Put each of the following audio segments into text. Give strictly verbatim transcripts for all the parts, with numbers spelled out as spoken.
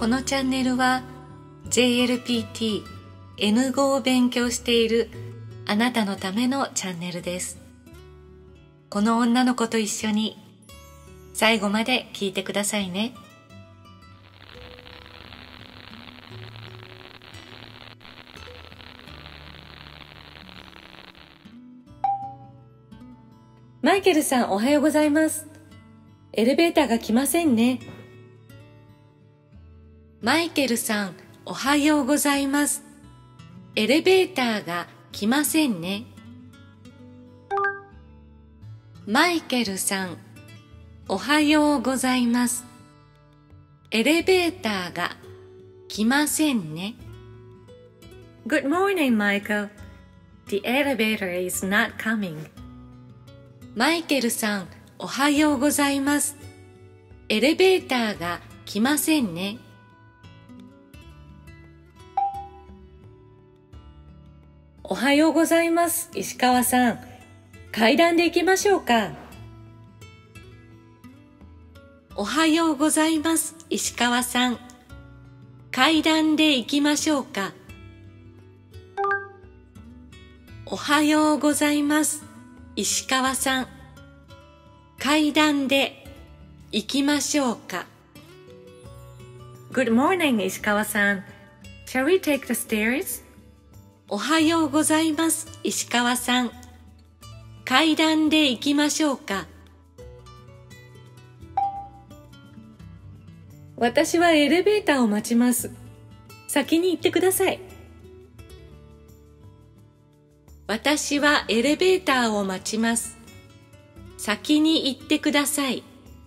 このチャンネルは ジェイエルピーティー エヌ語を勉強しているあなたのためのチャンネルです。この女の子と一緒に最後まで聞いてくださいね。マイケルさん、おはようございます。エレベーターが来ませんね。マイケルさん、おはようございます。エレベーターが来ませんね。マイケルさん、おはようございます。エレベーターが来ませんね。Good morning, Michael. The elevator is not coming. マイケルさん、おはようございます。エレベーターが来ませんね。おはようございます、石川さん。階段で行きましょうか。おはようございます、石川さん。階段で行きましょうか。おはようございます、石川さん。階段で行きましょうか。Good morning, 石川さん。Shall we take the stairs? おはようございます、石川さん。階段で行きましょうか。私はエレベーターを待ちます。先に行ってください。私はエレベーターを待ちます。先に行ってください。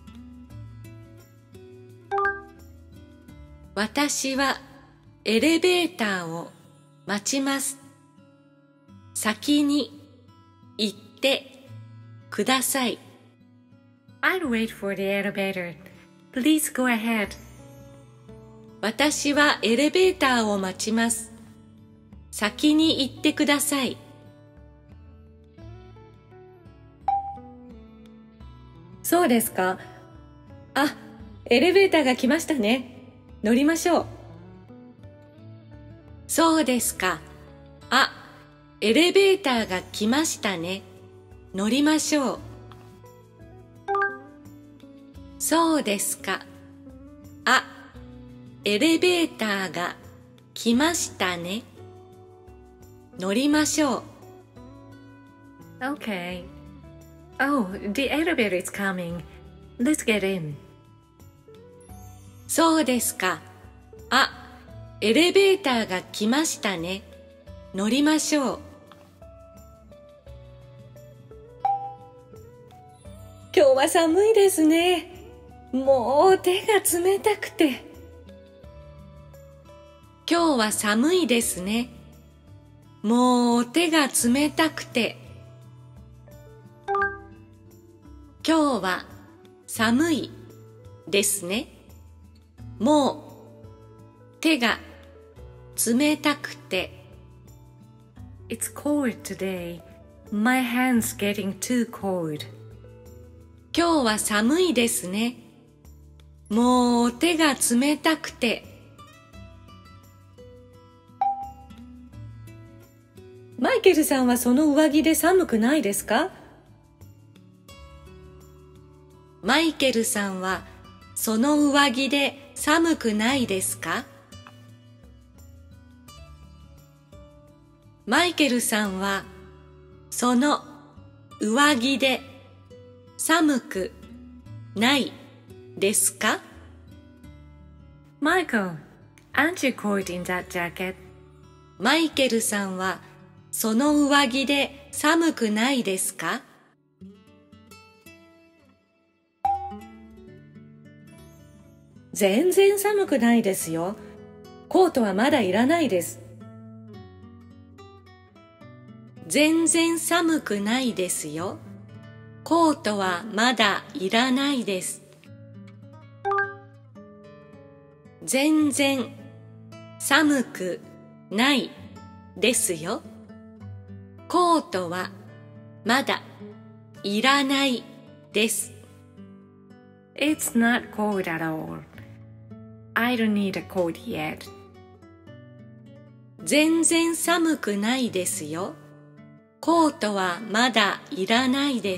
私はエレベーターを待ちます。先に行ってください。I'll wait for the elevator. Please go ahead. 私はエレベーターを待ちます。先に行ってください。そうですか。あ、エレベーターが来ましたね。乗りましょう。そうですか。あ、エレベーターが来ましたね。乗りましょう。そうですか。あ、エレベーターが来ましたね。乗りましょう。Okay. Oh, the elevator is coming. Let's get in. そうですか。あ、エレベーターが来ましたね。乗りましょう。今日は寒いですね。もう手が冷たくて。今日は寒いですね。もう手が冷たくて。今日は寒いですね。もう手が冷たくて。It's cold today. My hand's getting too cold. 今日は寒いですね。もう手が冷たくて。マイケルさんはその上着で寒くないですか？マイケルさんはその上着で寒くないですか？マイケルさんはその上着で寒くないですか？ Michael, aren't you cold in that jacket? マイケルさんはその上着で寒くないですか？全然寒くないですよ。コートはまだいらないです。全然寒くないですよ。コートはまだいらないです。全然寒くないですよ。コートはまだいらないです。It's not cold at all. I don't need a coat yet. 全然寒くないですよ。コートはまだいらないです。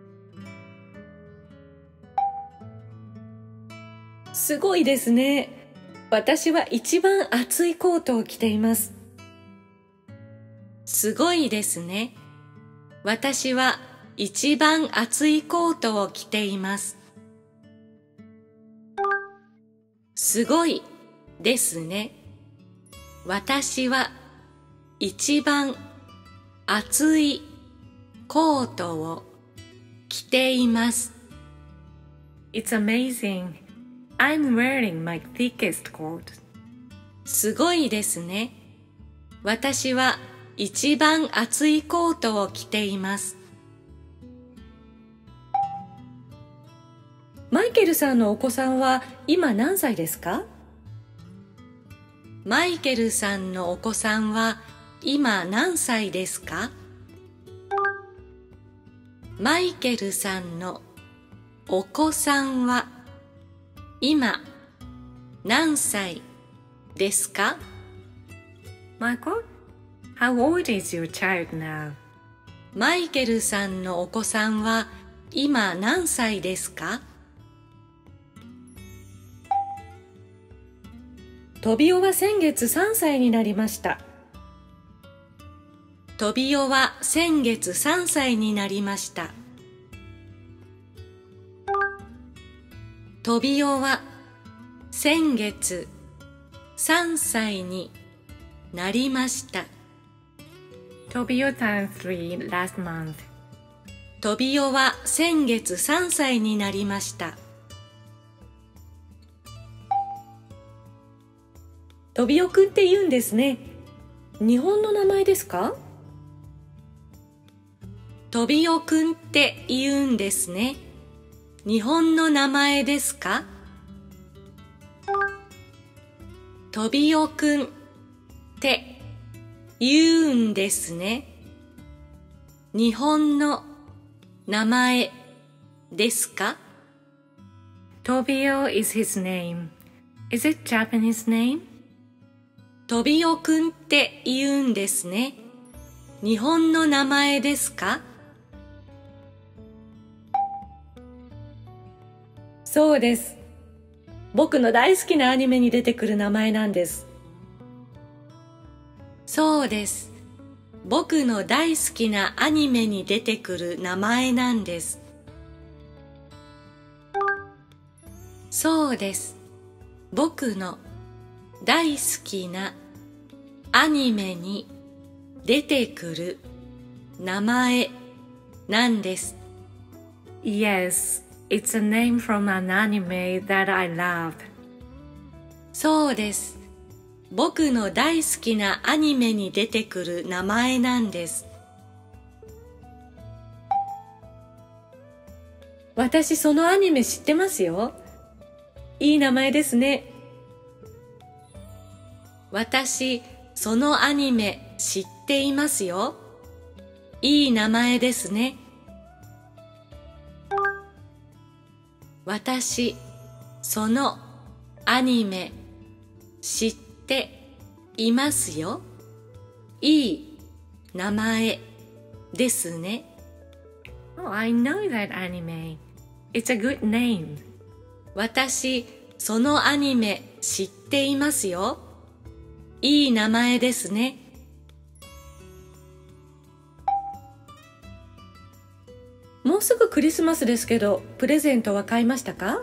すごいですね。私は一番厚いコートを着ています。すごいですね。私は一番厚いコートを着ています。すごいですね。私は一番厚いコートを着ています。 It's amazing. I'm wearing my thickest coat. すごいですね。私は一番厚いコートを着ています。マイケルさんのお子さんは今何歳ですか？マイケルさんのお子さんは今何歳ですか？マイケルさんのお子さんは今何歳ですか？ Michael, how old is your child now? マイケルさんのお子さんは今何歳ですか？トビオは先月さんさいになりました。トビオは先月さんさいになりました。トビオは先月さんさいになりました。 Tobio turned three last month. トビオは先月さんさいになりました。トビオくんって言うんですね。日本の名前ですか？トビオくんって言うんですね。日本の名前ですか？トビオくんって言うんですね。日本の名前ですか？ Tobio is his name. Is it Japanese name? トビオくんって言うんですね。日本の名前ですか？そうです。僕の大好きなアニメに出てくる名前なんです。そうです。僕の大好きなアニメに出てくる名前なんです。そうです。僕の大好きなアニメに出てくる名前なんです。 Yes, it's a name from an anime that I love. そうです。僕の大好きなアニメに出てくる名前なんです。私そのアニメ知ってますよ。いい名前ですね。私そのアニメ知っていますよ。いい名前ですね。私そのアニメ知っていますよ。いい名前ですね。 Oh, I know that anime. It's a good name. 私そのアニメ知っていますよ。いい名前ですね。もうすぐクリスマスですけど、プレゼントは買いましたか？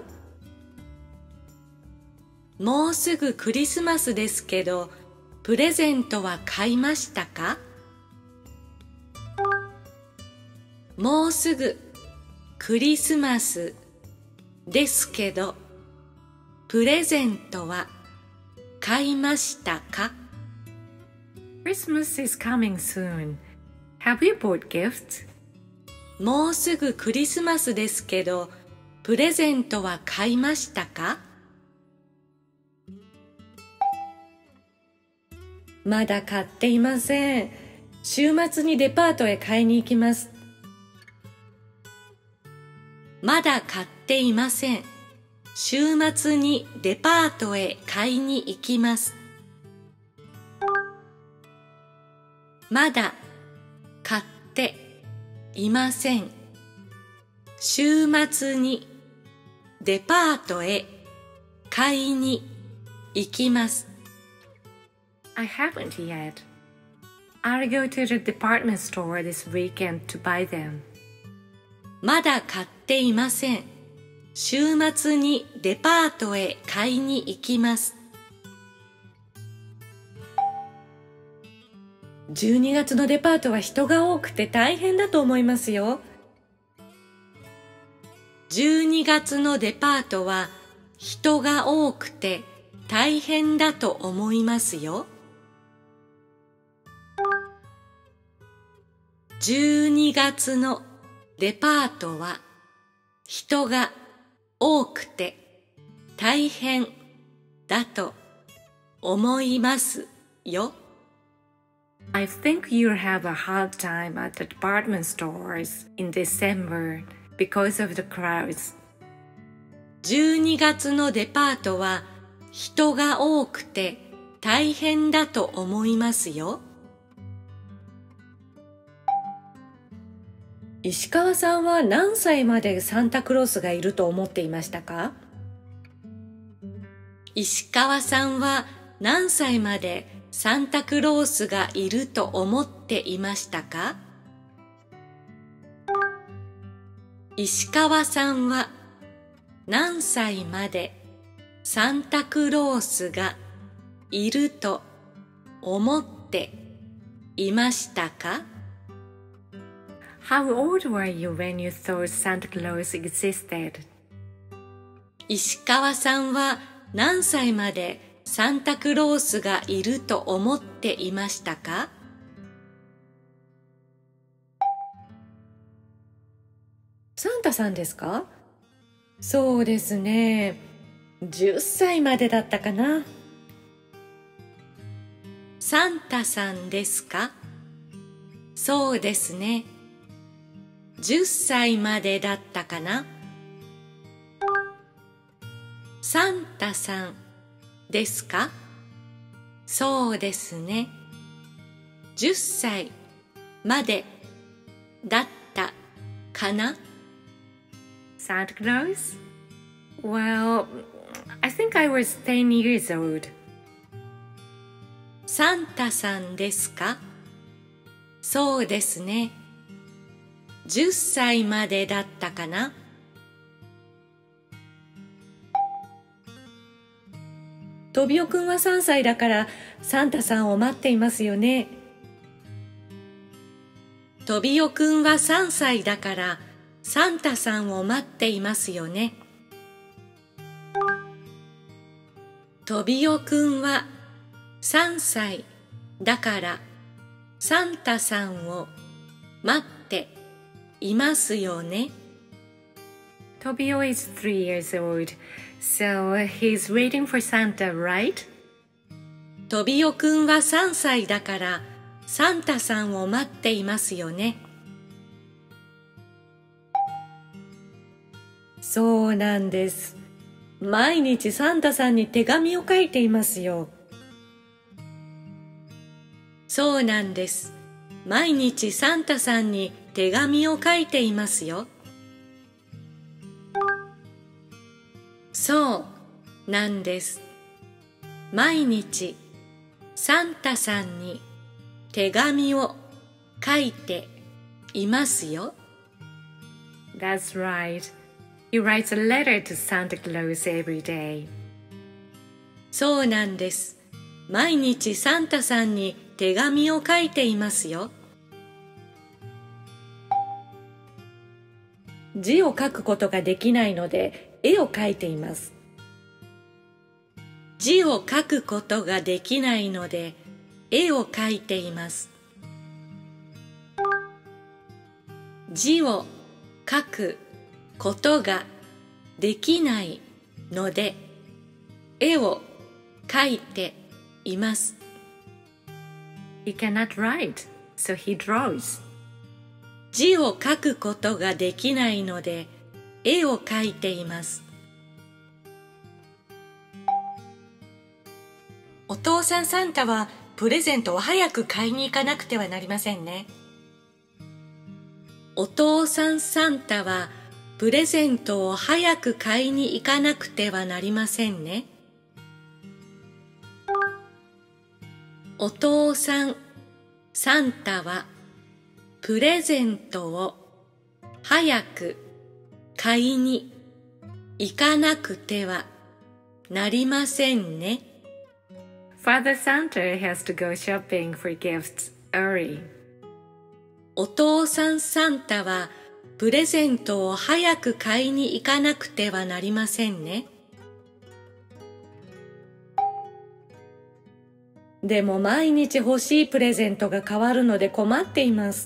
もうすぐクリスマスですけど、プレゼントは買いましたか？もうすぐクリスマスですけど、プレゼントは買いましたか？ Christmas is coming soon. Have you bought gifts? もうすぐクリスマスですけど、プレゼントは買いましたか？まだ買っていません。週末にデパートへ買いに行きます。まだ買っていません。 週末にデパートへ買いに行きます。まだ買っていません。週末にデパートへ買いに行きます。 I haven't yet. I'll go to the department store this weekend to buy them. まだ買っていません。週末にデパートへ買いに行きます。じゅうにがつのデパートは人が多くて大変だと思いますよ。じゅうにがつのデパートは人が多くて大変だと思いますよ。じゅうにがつのデパートは人が多くて大変だと思いますよ。 I think you'll have a hard time at the department stores in December because of the crowds. じゅうにがつのデパートは人が多くて大変だと思いますよ。石川さんは何歳までサンタクロースがいると思っていましたか？石川さんは何歳までサンタクロースがいると思っていましたか？石川さんは何歳までサンタクロースがいると思っていましたか？ How old were you when you thought Santa Claus existed? 石川さんは何歳までサンタクロースがいると思っていましたか？サンタさんですか？そうですね。じゅっさいまでだったかな。サンタさんですか？そうですね。じゅっさいまでだったかな。サンタさんですか？そうですね。じゅっさいまでだったかな。 Santa Claus? Well, I think I was ten years old. サンタさんですか？そうですね。じゅっさいまでだったかな。トビオくんはさんさいだからサンタさんを待っていますよね。トビオくんはさんさいだからサンタさんを待っていますよね。トビオくんはさんさいだからサンタさんを待っていますよね。 Tobio is three years old, so he's waiting for Santa, right? トビオくんはさんさいだからサンタさんを待っていますよね。そうなんです。毎日サンタさんに手紙を書いていますよ。そうなんです。毎日サンタさんに手紙を書いていますよ。そうなんです。毎日サンタさんに手紙を書いていますよ。 That's right. He writes a letter to Santa Claus every day. そうなんです。毎日サンタさんに手紙を書いていますよ。字を書くことができないので絵を描いています。字を書くことができないので絵を描いています。字を書くことができないので絵を描いています。 He cannot write, so he draws. 字を書くことができないので絵を描いています。 お父さんサンタはプレゼントを早く買いに行かなくてはなりませんね。お父さんサンタはプレゼントを早く買いに行かなくてはなりませんね。お父さんサンタはプレゼントを早く買いに行かなくてはなりませんね。 Father Santa has to go shopping for gifts early. お父さんサンタはプレゼントを早く買いに行かなくてはなりませんね。でも毎日欲しいプレゼントが変わるので困っています。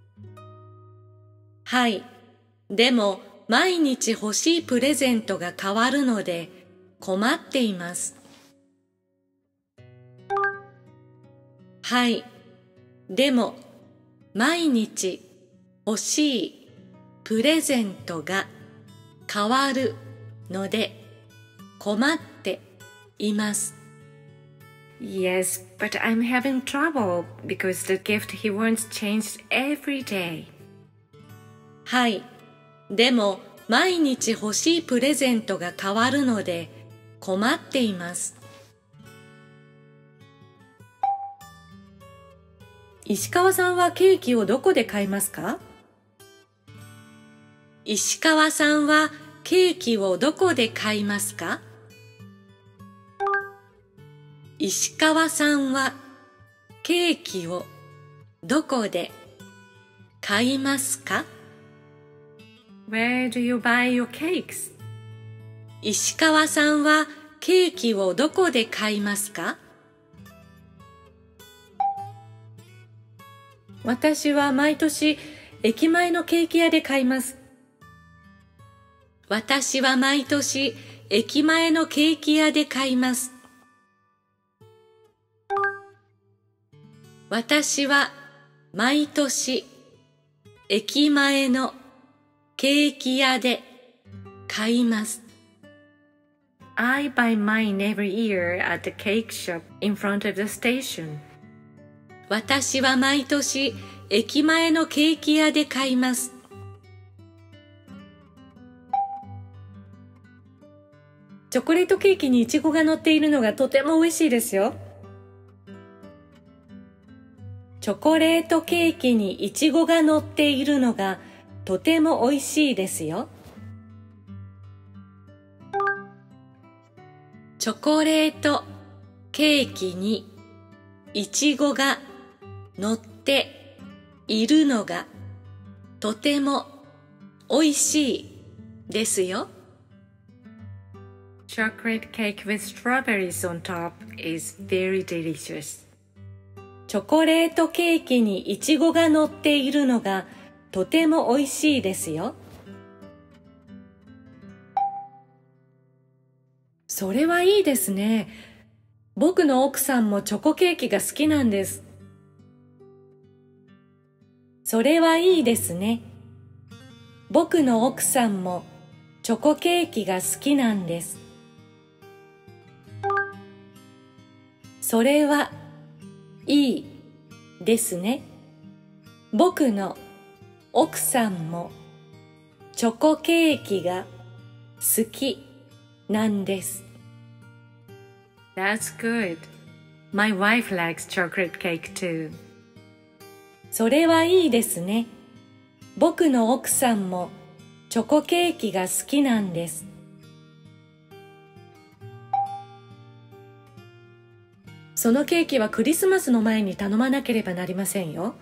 はい。でも毎日欲しいプレゼントが変わるので困っています。はい。でも毎日欲しいプレゼントが変わるので困っています。 Yes, but I'm having trouble because the gift he wants changed every day. はい。でも毎日欲しいプレゼントが変わるので困っています。石川さんはケーキをどこで買いますか？石川さんはケーキをどこで買いますか？石川さんはケーキをどこで買いますか？ Where do you buy your cakes? 石川さんはケーキをどこで買いますか？私は毎年駅前のケーキ屋で買います。私は毎年駅前のケーキ屋で買います。私は毎年駅前のケーキ屋で買います。 I buy mine every year at the cake shop in front of the station. 私は毎年駅前のケーキ屋で買います。チョコレートケーキにイチゴが乗っているのがとても美味しいですよ。チョコレートケーキにイチゴが乗っているのがとても美味しいですよ。チョコレートケーキにイチゴが乗っているのがとても美味しいですよ。 Chocolate cake with strawberries on top is very delicious. チョコレートケーキにイチゴが乗っているのがとても美味しいですよ。それはいいですね。僕の奥さんもチョコケーキが好きなんです。それはいいですね。僕の奥さんもチョコケーキが好きなんです。それはいいですね。僕の奥さんもチョコケーキが好きなんです。 That's good. My wife likes chocolate cake too. それはいいですね。僕の奥さんもチョコケーキが好きなんです。そのケーキはクリスマスの前に頼まなければなりませんよ。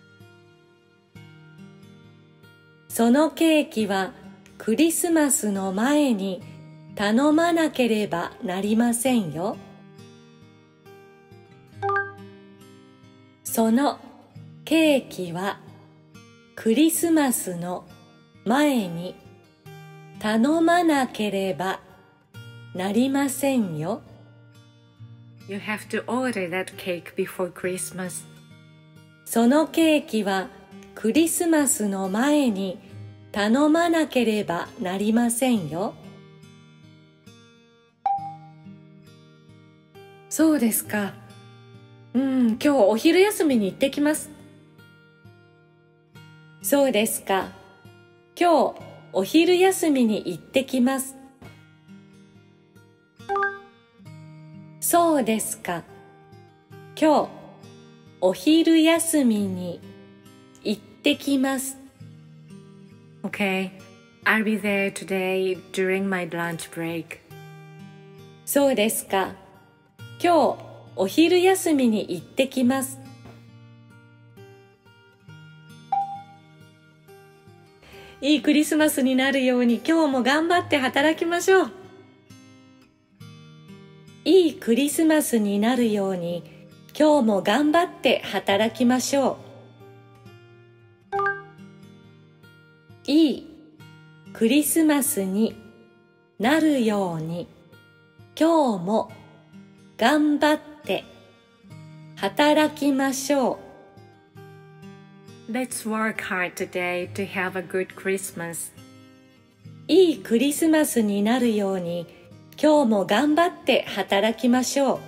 そのケーキはクリスマスの前に頼まなければなりませんよ。そのケーキはクリスマスの前に頼まなければなりませんよ。 You have to order that cake before Christmas. そのケーキはクリスマスの前に頼まなければなりませんよ。 そうですか。うん、今日お昼休みに行ってきます。そうですか。今日お昼休みに行ってきます。そうですか。今日お昼休みに行ってきます。 Okay, I'll be there today during my lunch break. そうですか。今日お昼休みに行ってきます。いいクリスマスになるように今日も頑張って働きましょう。いいクリスマスになるように今日も頑張って働きましょう。いいクリスマスになるように今日も頑張って働きましょう。 Let's work hard today to have a good Christmas. いいクリスマスになるように今日も頑張って働きましょう。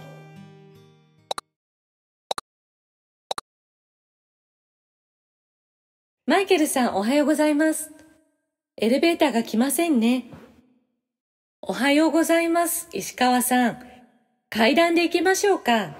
マイケルさん、おはようございます。エレベーターが来ませんね。おはようございます、石川さん。階段で行きましょうか。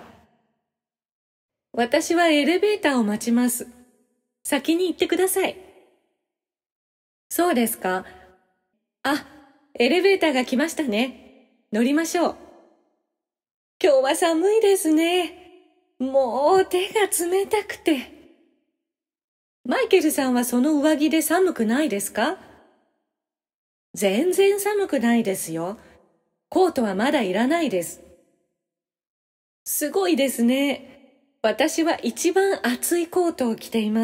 私はエレベーターを待ちます。先に行ってください。そうですか。あ、エレベーターが来ましたね。乗りましょう。今日は寒いですね。もう手が冷たくて。マイケルさんはその上着で寒くないですか？全然寒くないですよ。コートはまだいらないです。すごいですね。私は一番厚いコートを着ています。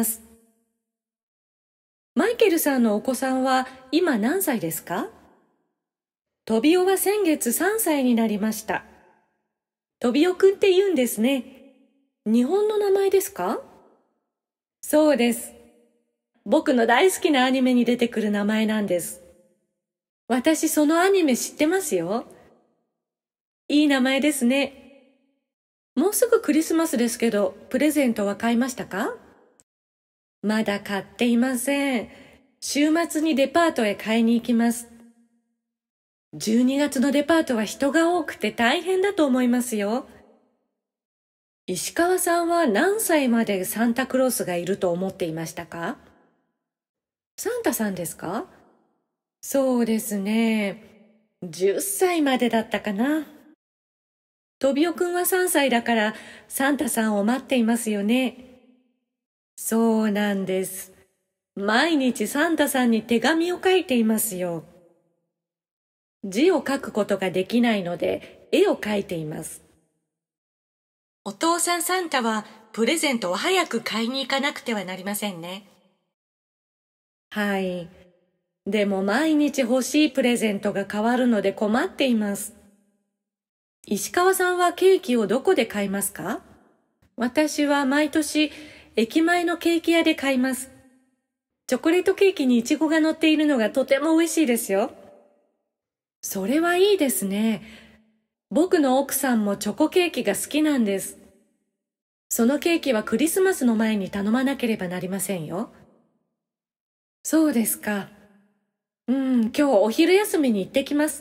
マイケルさんのお子さんは今何歳ですか？トビオは先月さんさいになりました。トビオくんって言うんですね。日本の名前ですか？そうです。僕の大好きなアニメに出てくる名前なんです。私そのアニメ知ってますよ。いい名前ですね。もうすぐクリスマスですけど、プレゼントは買いましたか？まだ買っていません。週末にデパートへ買いに行きます。じゅうにがつのデパートは人が多くて大変だと思いますよ。石川さんは何歳までサンタクロースがいると思っていましたか？サンタさんですか？そうですね。じゅっさいまでだったかな。トビオくんはさんさいだからサンタさんを待っていますよね。そうなんです。毎日サンタさんに手紙を書いていますよ。字を書くことができないので絵を描いています。お父さんサンタはプレゼントを早く買いに行かなくてはなりませんね。はい。でも毎日欲しいプレゼントが変わるので困っています。石川さんはケーキをどこで買いますか？私は毎年駅前のケーキ屋で買います。チョコレートケーキにイチゴが乗っているのがとても美味しいですよ。それはいいですね。僕の奥さんもチョコケーキが好きなんです。そのケーキはクリスマスの前に頼まなければなりませんよ。そうですか。うん、今日お昼休みに行ってきます。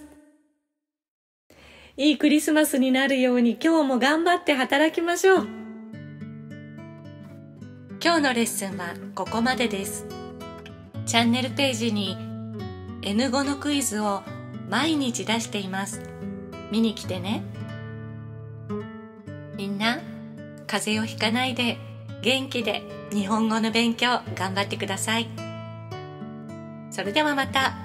いいクリスマスになるように今日も頑張って働きましょう。今日のレッスンはここまでです。チャンネルページに エヌご のクイズを毎日出しています。見に来てね。みんな、風邪をひかないで元気で日本語の勉強頑張ってください。それではまた。